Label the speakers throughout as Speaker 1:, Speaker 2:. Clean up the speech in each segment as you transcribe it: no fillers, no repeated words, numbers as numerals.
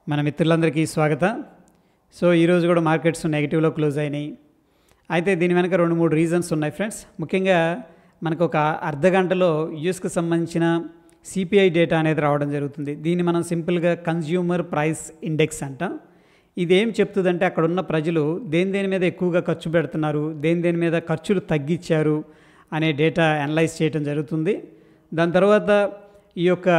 Speaker 1: మన మిత్రులందరికీ స్వాగతం. సో ఈరోజు కూడా మార్కెట్స్ నెగిటివ్లో క్లోజ్ అయినాయి. అయితే దీని వెనక 2-3 రీజన్స్ ఉన్నాయి ఫ్రెండ్స్. ముఖ్యంగా మనకు ఒక అర్ధ గంటలో యూఎస్కి సంబంధించిన సిపిఐ డేటా అనేది రావడం జరుగుతుంది. దీన్ని మనం సింపుల్గా కన్జ్యూమర్ ప్రైస్ ఇండెక్స్ అంటాం. ఇది ఏం చెప్తుందంటే అక్కడ ఉన్న ప్రజలు దేని మీద ఎక్కువగా ఖర్చు పెడుతున్నారు, దేని మీద ఖర్చులు తగ్గించారు అనే డేటా అనలైజ్ చేయడం జరుగుతుంది. దాని తర్వాత ఈ యొక్క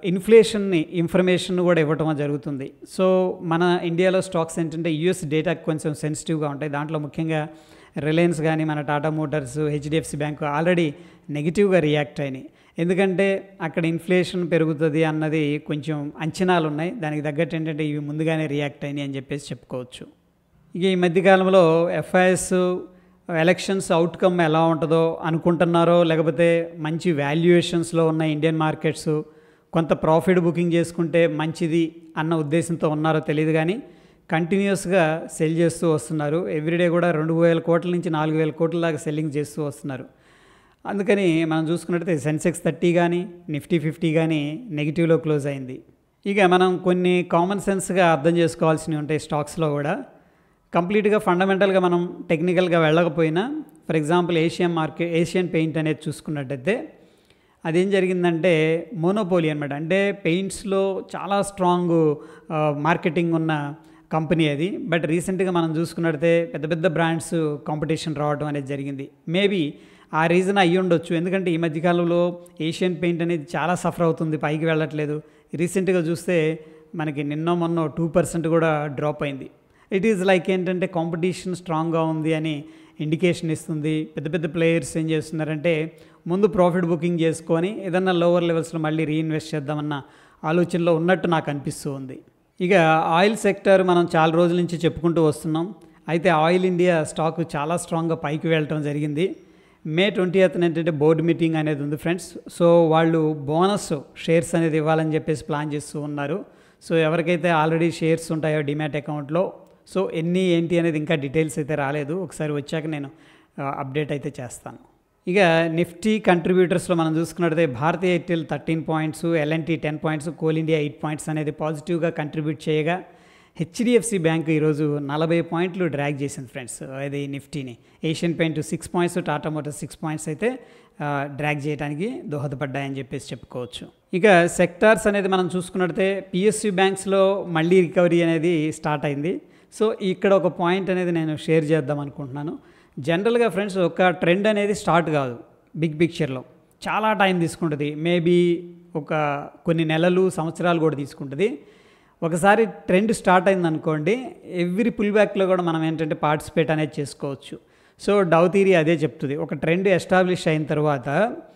Speaker 1: ఇన్ఫర్మేషన్ కూడా ఇవ్వటం జరుగుతుంది. సో మన ఇండియాలో స్టాక్స్ ఏంటంటే యూఎస్ డేటా కొంచెం సెన్సిటివ్గా ఉంటాయి. దాంట్లో ముఖ్యంగా రిలయన్స్ కానీ మన Tata Motors, HDFC bank already నెగిటివ్గా రియాక్ట్ అయినాయి. ఎందుకంటే అక్కడ ఇన్ఫ్లేషన్ పెరుగుతుంది అన్నది కొంచెం అంచనాలు ఉన్నాయి. దానికి తగ్గట్టు ఏంటంటే ఇవి ముందుగానే రియాక్ట్ అయినాయి అని చెప్పేసి చెప్పుకోవచ్చు. ఇక ఈ మధ్యకాలంలో ఎఫ్ఐఎస్ ఎలక్షన్స్ అవుట్కమ్ ఎలా ఉంటుందో అనుకుంటున్నారో, లేకపోతే మంచి వాల్యుయేషన్స్లో ఉన్న ఇండియన్ మార్కెట్స్ కొంత ప్రాఫిట్ బుకింగ్ చేసుకుంటే మంచిది అన్న ఉద్దేశంతో ఉన్నారో తెలియదు, కానీ కంటిన్యూస్గా సెల్ చేస్తూ వస్తున్నారు. ఎవ్రీడే కూడా 2,000 కోట్ల నుంచి 4,000 కోట్ల దాకా సెల్లింగ్ చేస్తూ వస్తున్నారు. అందుకని మనం చూసుకున్నట్టయితే సెన్సెక్స్ 30 కానీ నిఫ్టీ 50 కానీ నెగిటివ్లో క్లోజ్ అయింది. ఇక మనం కొన్ని కామన్ సెన్స్గా అర్థం చేసుకోవాల్సినవి ఉంటాయి స్టాక్స్లో కూడా. కంప్లీట్గా ఫండమెంటల్గా మనం టెక్నికల్గా వెళ్ళకపోయినా, ఫర్ ఎగ్జాంపుల్ ఏషియన్ పెయింట్ అనేది చూసుకున్నట్టయితే అదేం జరిగిందంటే మోనోపోలీ అనమాట. అంటే పెయింట్స్లో చాలా స్ట్రాంగ్ మార్కెటింగ్ ఉన్న కంపెనీ అది. బట్ రీసెంట్గా మనం చూసుకున్నట్టయితే పెద్ద పెద్ద బ్రాండ్స్ కాంపిటీషన్ రావడం అనేది జరిగింది. మేబీ ఆ రీజన్ అయ్యి ఉండొచ్చు. ఎందుకంటే ఈ మధ్యకాలంలో ఏషియన్ పెయింట్ అనేది చాలా సఫర్ అవుతుంది, పైకి వెళ్ళట్లేదు. రీసెంట్గా చూస్తే మనకి మొన్న 2% కూడా డ్రాప్ అయింది. ఇట్ ఈజ్ లైక్ ఏంటంటే కాంపిటీషన్ స్ట్రాంగ్గా ఉంది అని ఇండికేషన్ ఇస్తుంది. పెద్ద పెద్ద ప్లేయర్స్ ఏం చేస్తున్నారంటే ముందు ప్రాఫిట్ బుకింగ్ చేసుకొని ఏదన్నా లోవర్ లెవెల్స్లో మళ్ళీ రీఇన్వెస్ట్ చేద్దామన్న ఆలోచనలో ఉన్నట్టు నాకు అనిపిస్తూ ఉంది. ఇక ఆయిల్ సెక్టర్ మనం చాలా రోజుల నుంచి చెప్పుకుంటూ వస్తున్నాం. అయితే ఆయిల్ ఇండియా స్టాక్ చాలా స్ట్రాంగ్గా పైకి వెళ్ళటం జరిగింది. May 20th ఏంటంటే బోర్డు మీటింగ్ అనేది ఉంది ఫ్రెండ్స్. సో వాళ్ళు బోనస్ షేర్స్ అనేది ఇవ్వాలని చెప్పేసి ప్లాన్ చేస్తూ ఉన్నారు. సో ఎవరికైతే ఆల్రెడీ షేర్స్ ఉంటాయో డిమాట్ అకౌంట్లో, సో ఏంటి అనేది ఇంకా డీటెయిల్స్ అయితే రాలేదు. ఒకసారి వచ్చాక నేను అప్డేట్ అయితే చేస్తాను. ఇక నిఫ్టీ కంట్రిబ్యూటర్స్లో మనం చూసుకున్నట్లయితే Bharti Airtel 13 points, L N T 10 points, Coal India 8 points అనేది పాజిటివ్గా కంట్రిబ్యూట్ చేయగా, హెచ్డిఎఫ్సి బ్యాంకు ఈరోజు 40 పాయింట్లు డ్రాగ్ చేసింది ఫ్రెండ్స్ అది నిఫ్టీని. Asian paint 6 points, Tata Motors 6 points అయితే డ్రాగ్ చేయడానికి దోహదపడ్డాయని చెప్పేసి చెప్పుకోవచ్చు. ఇక సెక్టార్స్ అనేది మనం చూసుకున్నట్లయితే పిఎస్యు బ్యాంక్స్లో మళ్ళీ రికవరీ అనేది స్టార్ట్ అయింది. సో ఇక్కడ ఒక పాయింట్ అనేది నేను షేర్ చేద్దాం అనుకుంటున్నాను. జనరల్గా ఫ్రెండ్స్ ఒక ట్రెండ్ అనేది స్టార్ట్ కాదు, బిగ్ పిక్చర్లో చాలా టైం తీసుకుంటుంది. మేబీ ఒక కొన్ని నెలలు, సంవత్సరాలు కూడా తీసుకుంటుంది. ఒకసారి ట్రెండ్ స్టార్ట్ అయింది అనుకోండి, ఎవ్రీ పుల్ బ్యాక్లో కూడా మనం ఏంటంటే పార్టిసిపేట్ అనేది చేసుకోవచ్చు. సో డౌ థియరీ అదే చెప్తుంది. ఒక ట్రెండ్ ఎస్టాబ్లిష్ అయిన తర్వాత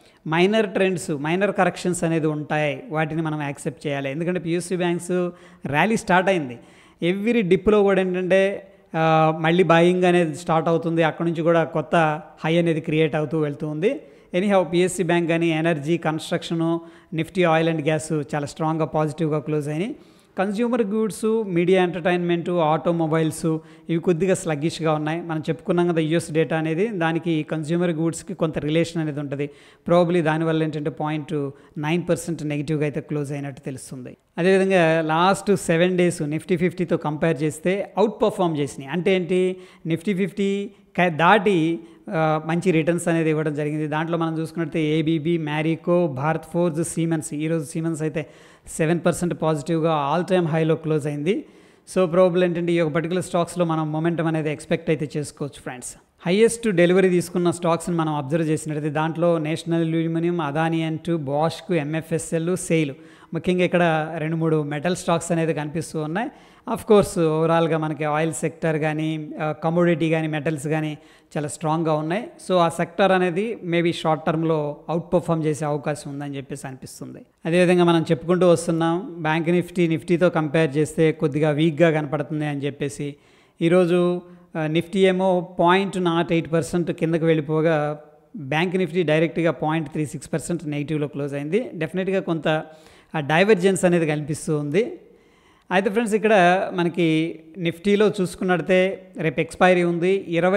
Speaker 1: మైనర్ కరెక్షన్స్ అనేది ఉంటాయి, వాటిని మనం యాక్సెప్ట్ చేయాలి. ఎందుకంటే పిఎస్యు బ్యాంక్స్ ర్యాలీ స్టార్ట్ అయింది. ఎవ్రీ డిప్లో కూడా ఏంటంటే మళ్ళీ బాయింగ్ అనేది స్టార్ట్ అవుతుంది. అక్కడ నుంచి కూడా కొత్త హై అనేది క్రియేట్ అవుతూ వెళ్తూ ఉంది. ఎనీహౌ పిఎస్సి బ్యాంక్ కానీ energy, construction, Nifty oil and gas చాలా స్ట్రాంగ్గా పాజిటివ్గా క్లోజ్ అయినాయి. Consumer goods, media entertainment, automobiles ఇవి కొద్దిగా స్లగ్గిష్గా ఉన్నాయి. మనం చెప్పుకున్నాం కదా యూఎస్ డేటా అనేది, దానికి కన్జ్యూమర్ గూడ్స్కి కొంత రిలేషన్ అనేది ఉంటుంది. ప్రాబబ్లీ దానివల్ల ఏంటంటే 0.9% నెగిటివ్గా అయితే క్లోజ్ అయినట్టు తెలుస్తుంది. అదేవిధంగా లాస్ట్ 7 days నిఫ్టీ 50తో కంపేర్ చేస్తే అవుట్ పర్ఫామ్ చేసినాయి. అంటే ఏంటి, నిఫ్టీ 50 దాటి మంచి రిటర్న్స్ అనేది ఇవ్వడం జరిగింది. దాంట్లో మనం చూసుకున్నట్లయితే ABB, Marico, Bharat Forge, Siemens, ఈరోజు సీమెన్స్ అయితే 7% పాజిటివ్గా ఆల్ టైమ్ హైలో క్లోజ్ అయింది. సో ప్రాబ్లం ఏంటంటే ఈ ఒక పర్టికులర్ స్టాక్స్లో మనం మొమెంటం అనేది ఎక్స్పెక్ట్ అయితే చేసుకోవచ్చు ఫ్రెండ్స్. హైయెస్ట్ డెలివరీ తీసుకున్న స్టాక్స్ని మనం అబ్జర్వ్ చేసినట్లయితే దాంట్లో నేషనల్ అల్యూమినియం, అదానీ అండ్ బాష్కు, ఎంఎఫ్ఎస్ఎల్, సెయిల్, ముఖ్యంగా ఇక్కడ 2-3 మెటల్ స్టాక్స్ అనేది కనిపిస్తూ ఉన్నాయి. ఆఫ్ కోర్స్ ఓవరాల్గా మనకి ఆయిల్ సెక్టర్ కానీ, కమోడిటీ కానీ, మెటల్స్ కానీ చాలా స్ట్రాంగ్గా ఉన్నాయి. సో ఆ సెక్టర్ అనేది మేబీ షార్ట్ టర్మ్లో అవుట్ పర్ఫామ్ చేసే అవకాశం ఉందని చెప్పేసి అనిపిస్తుంది. అదేవిధంగా మనం చెప్పుకుంటూ వస్తున్నాం, బ్యాంక్ నిఫ్టీతో కంపేర్ చేస్తే కొద్దిగా వీక్గా కనపడుతుంది అని చెప్పేసి. ఈరోజు నిఫ్టీ ఏమో 0.08% కిందకు వెళ్ళిపోగా, బ్యాంక్ నిఫ్టీ డైరెక్ట్గా 0.36% నెగిటివ్లో క్లోజ్ అయింది. డెఫినెట్గా కొంత డైవర్జెన్స్ అనేది కనిపిస్తూ ఉంది. అయితే ఫ్రెండ్స్ ఇక్కడ మనకి నిఫ్టీలో చూసుకున్నట్టే రేపు ఎక్స్పైరీ ఉంది.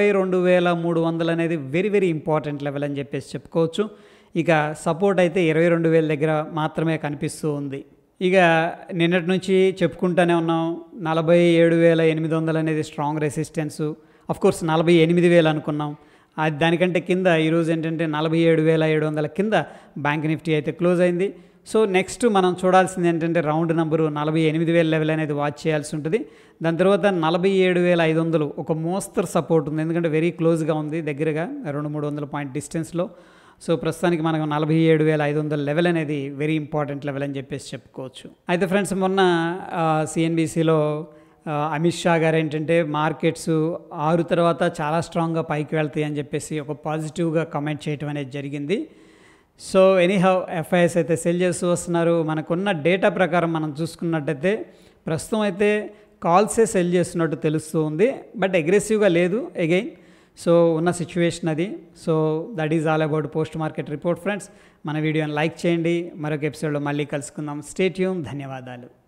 Speaker 1: 22,300 అనేది వెరీ ఇంపార్టెంట్ లెవెల్ అని చెప్పేసి చెప్పుకోవచ్చు. ఇక సపోర్ట్ అయితే 22,000 దగ్గర మాత్రమే కనిపిస్తూ ఉంది. ఇక నిన్నటి నుంచి చెప్పుకుంటూనే ఉన్నాం 47,800 అనేది స్ట్రాంగ్ రెసిస్టెన్సు. కోర్స్ 48,000 అనుకున్నాం. దానికంటే కింద ఈరోజు ఏంటంటే 47,700 కింద బ్యాంక్ నిఫ్టీ అయితే క్లోజ్ అయింది. సో నెక్స్ట్ మనం చూడాల్సింది ఏంటంటే రౌండ్ నెంబరు 48,000 లెవెల్ అనేది వాచ్ చేయాల్సి ఉంటుంది. దాని తర్వాత 47,500 ఒక మోస్తరు సపోర్ట్ ఉంది, ఎందుకంటే వెరీ క్లోజ్గా ఉంది, దగ్గరగా 200-300 పాయింట్ డిస్టెన్స్లో. సో ప్రస్తుతానికి మనకు 47,500 లెవెల్ అనేది వెరీ ఇంపార్టెంట్ లెవెల్ అని చెప్పేసి చెప్పుకోవచ్చు. అయితే ఫ్రెండ్స్, మొన్న సిఎన్బిసిలో అమిత్ షా గారు ఏంటంటే మార్కెట్స్ 6 తర్వాత చాలా స్ట్రాంగ్గా పైకి వెళ్తాయి అని చెప్పేసి ఒక పాజిటివ్గా కమెంట్ చేయడం అనేది జరిగింది. సో ఎనీహౌ ఎఫ్ఐఎస్ అయితే సెల్ చేస్తూ వస్తున్నారు. మనకున్న డేటా ప్రకారం మనం చూసుకున్నట్టయితే ప్రస్తుతం అయితే కాల్సే సెల్ చేస్తున్నట్టు తెలుస్తూ ఉంది, బట్ అగ్రెసివ్గా లేదు అగైన్. సో ఉన్న సిచ్యువేషన్ అది. So that is all about post market report friends. మన వీడియోని లైక్ చేయండి. మరొక ఎపిసోడ్లో మళ్ళీ కలుసుకుందాం. Stay tune. ధన్యవాదాలు.